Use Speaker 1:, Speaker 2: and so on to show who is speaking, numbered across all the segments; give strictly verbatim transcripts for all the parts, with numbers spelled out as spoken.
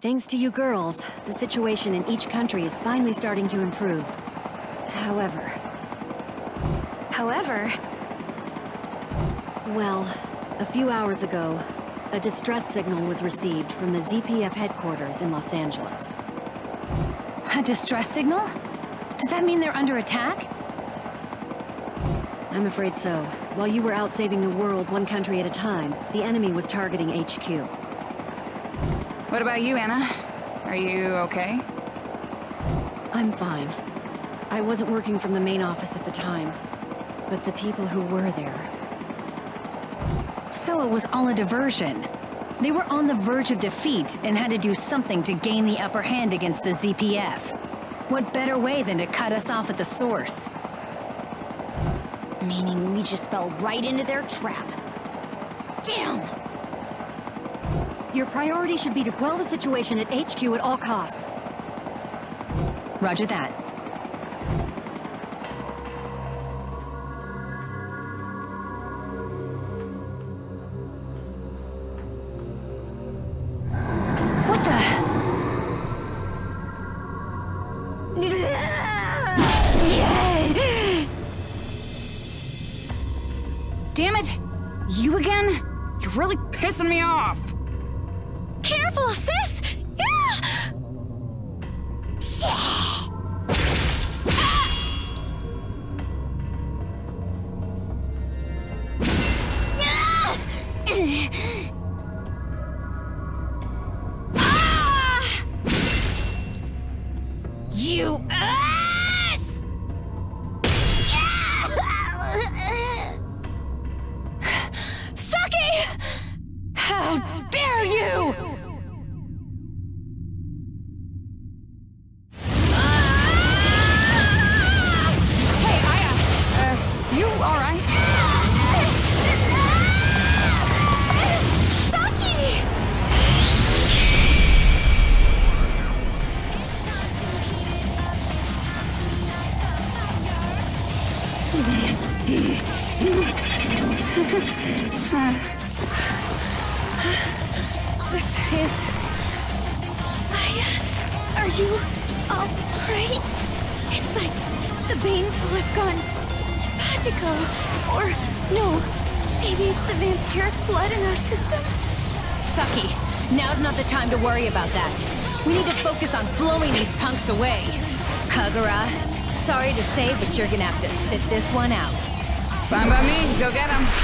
Speaker 1: Thanks to you girls, the situation in each country is finally starting to improve. However...
Speaker 2: However?
Speaker 1: Well, a few hours ago, a distress signal was received from the Z P F headquarters in Los Angeles.
Speaker 2: A distress signal? Does that mean they're under attack?
Speaker 1: I'm afraid so. While you were out saving the world one country at a time, the enemy was targeting H Q.
Speaker 3: What about you, Anna? Are you okay?
Speaker 1: I'm fine. I wasn't working from the main office at the time, but the people who were there...
Speaker 2: So it was all a diversion. They were on the verge of defeat and had to do something to gain the upper hand against the Z P F. What better way than to cut us off at the source?
Speaker 4: Meaning we just fell right into their trap. Damn!
Speaker 1: Your priority should be to quell the situation at H Q at all costs.
Speaker 2: Roger that. What the?
Speaker 3: Damn it! You again? You're really pissing me off!
Speaker 4: Careful, sis! Ah! Ah! You ass!
Speaker 2: Saki! How dare you!
Speaker 3: You alright?
Speaker 4: Saki!
Speaker 2: This is...
Speaker 4: Aya, are you all right? It's like the baneful have gone simpatico. Or, no, maybe it's the vampiric blood in our system?
Speaker 2: Saki, now's not the time to worry about that. We need to focus on blowing these punks away. Kagura, sorry to say, but you're gonna have to sit this one out.
Speaker 3: Fine by me. Go get him.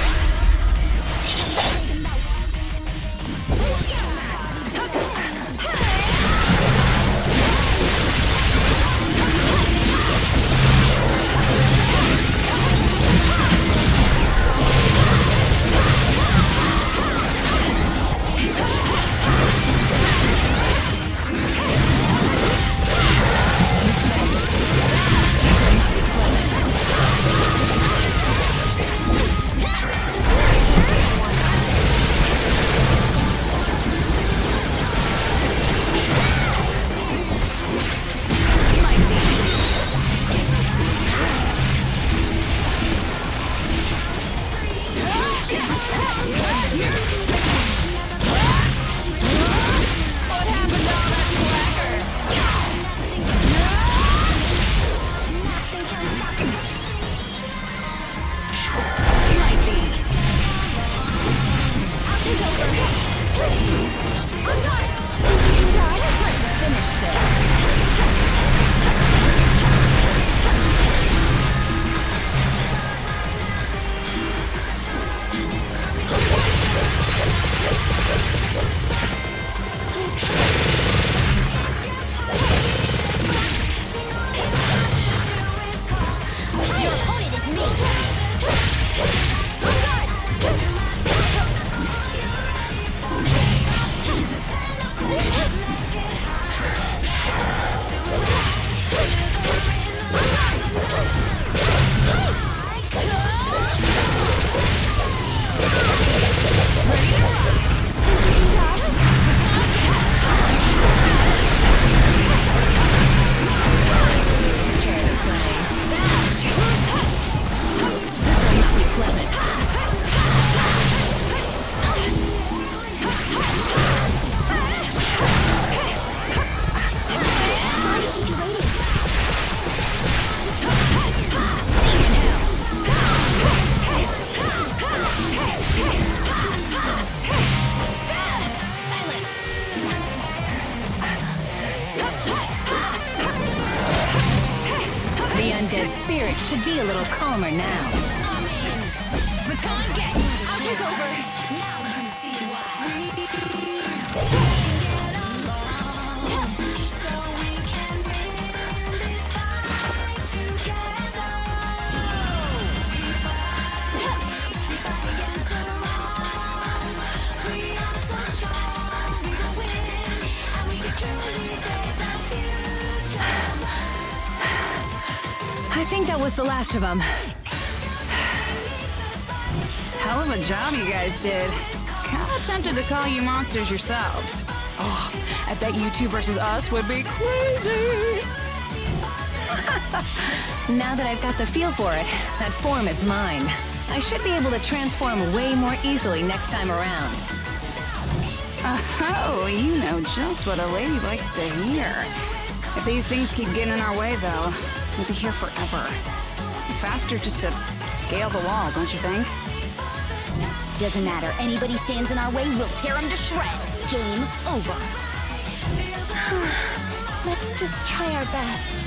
Speaker 2: spirit should be a little calmer now. Baton get! I'll take over! Now you see I think that was the last of them.
Speaker 3: Hell of a job you guys did. Kinda tempted to call you monsters yourselves. Oh, I bet you two versus us would be crazy.
Speaker 2: Now that I've got the feel for it, that form is mine. I should be able to transform way more easily next time around.
Speaker 3: Oh, you know just what a lady likes to hear. If these things keep getting in our way, though, we'll be here forever. Faster just to scale the wall, don't you think?
Speaker 4: Doesn't matter. Anybody stands in our way, we'll tear them to shreds. Game over. Let's just try our best.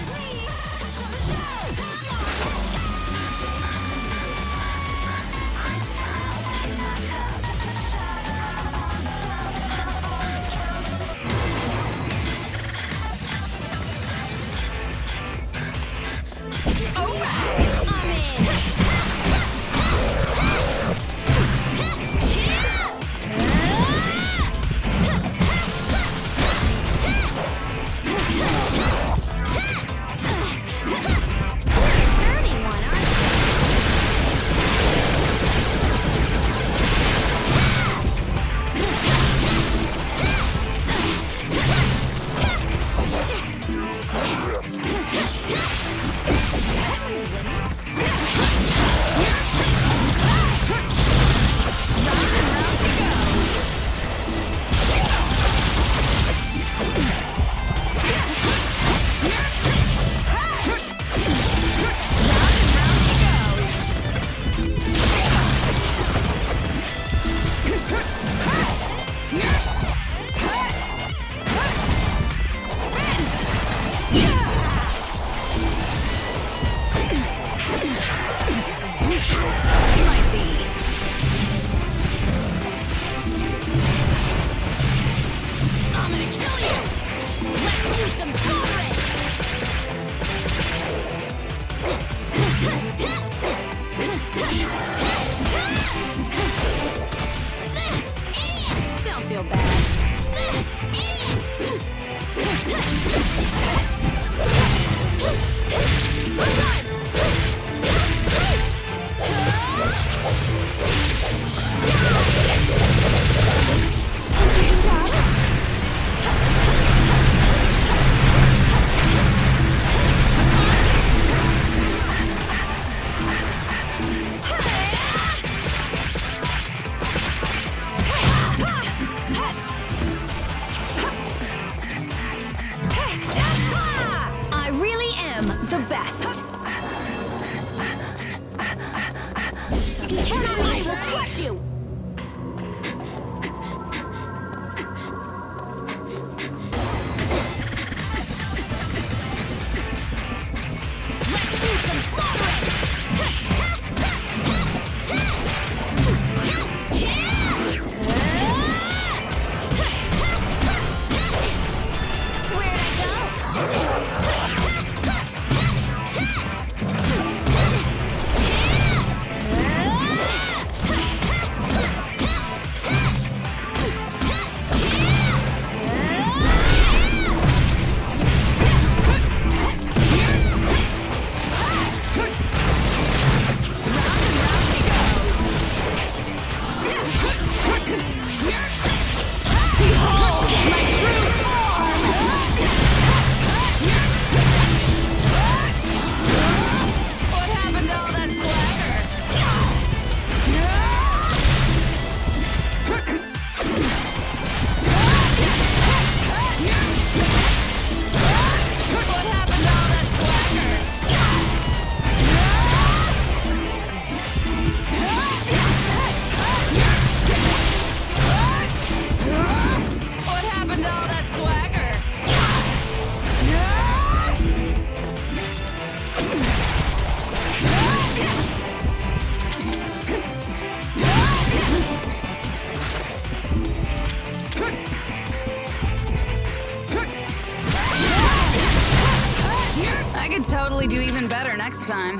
Speaker 3: can totally do even better next time.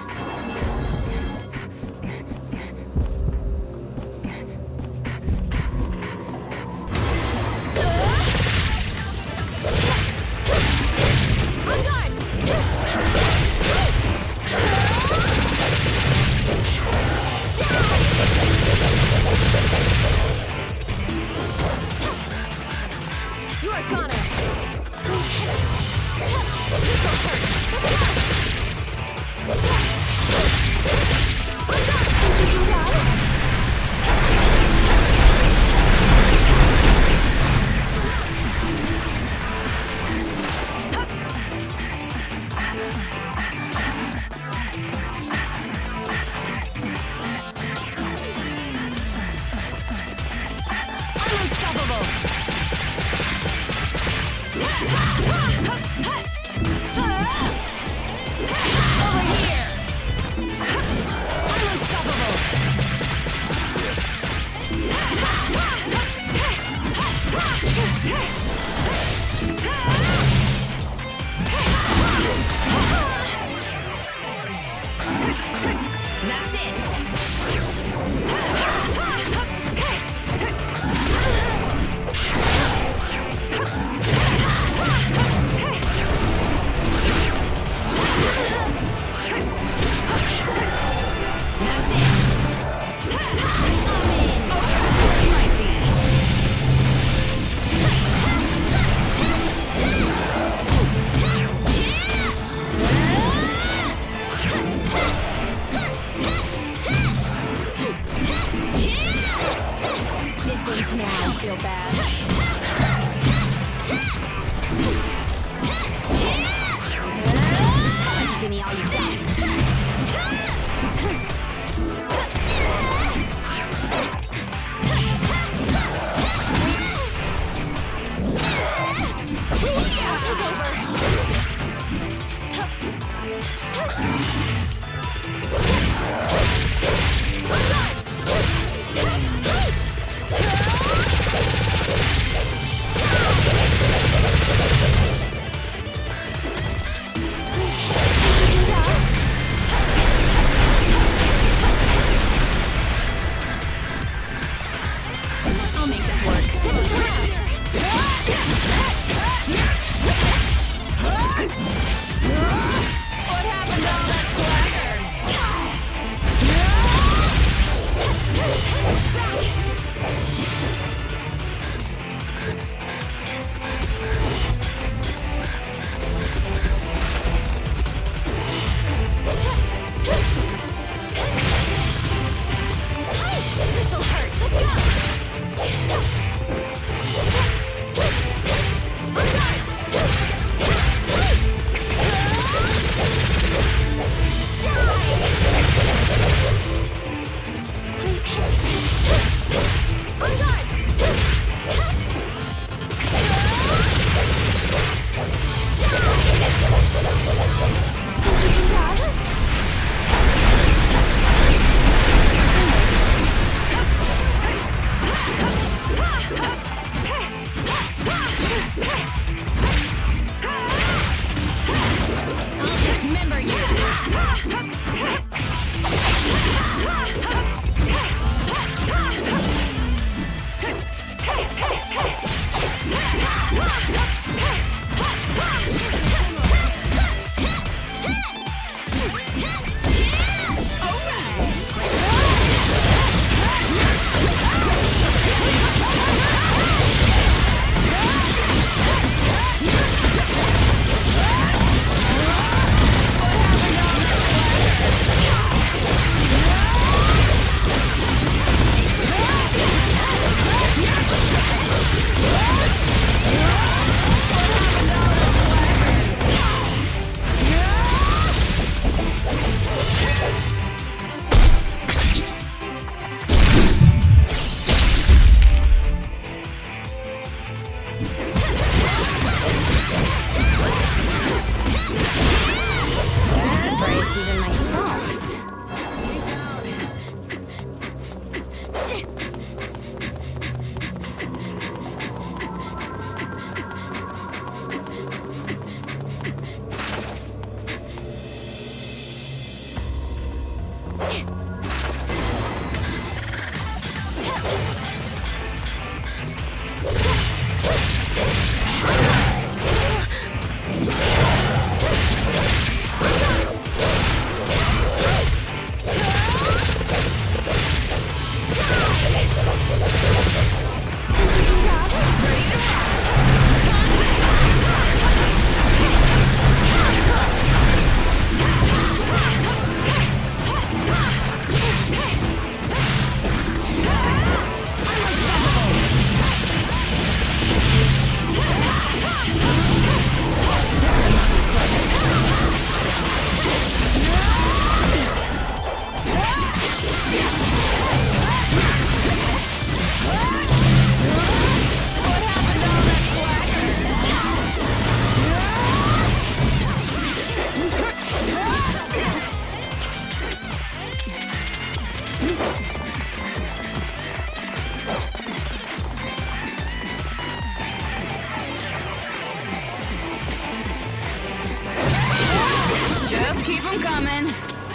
Speaker 3: Keep them coming.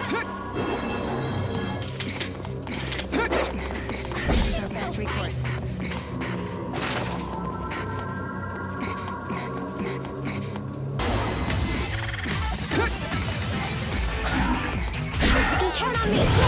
Speaker 2: This is our best recourse. You can count on me.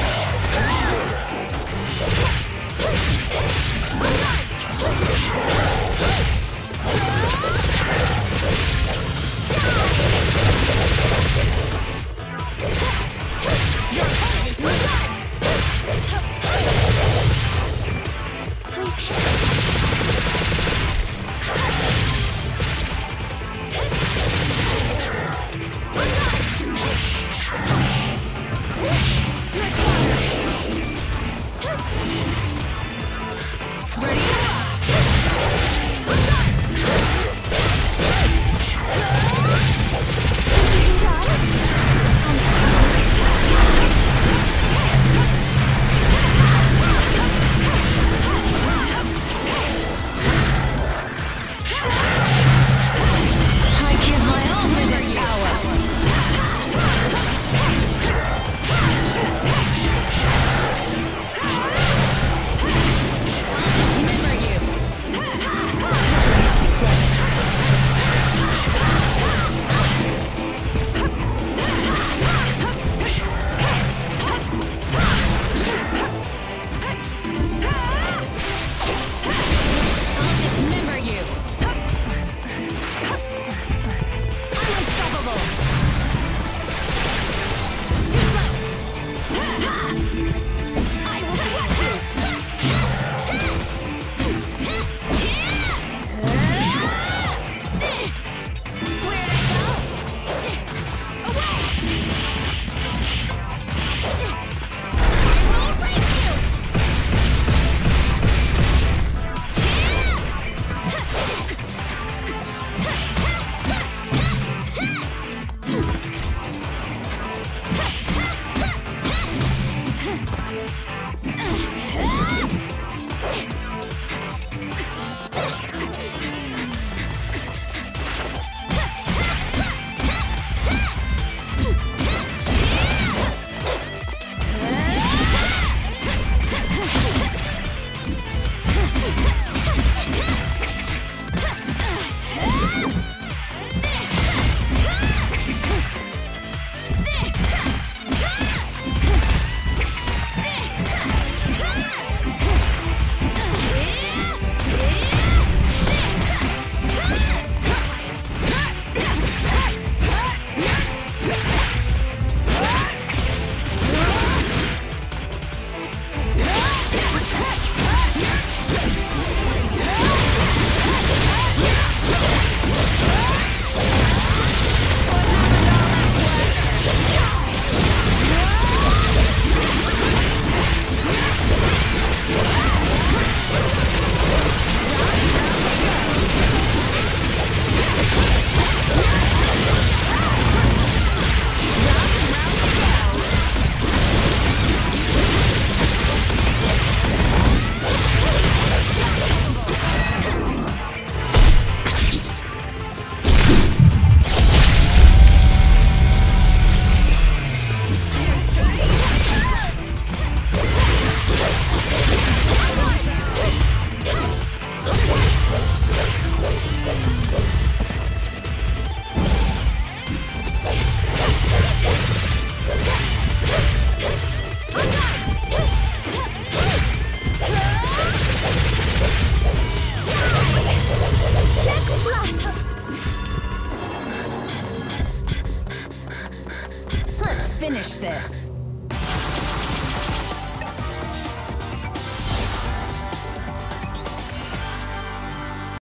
Speaker 2: Finish this.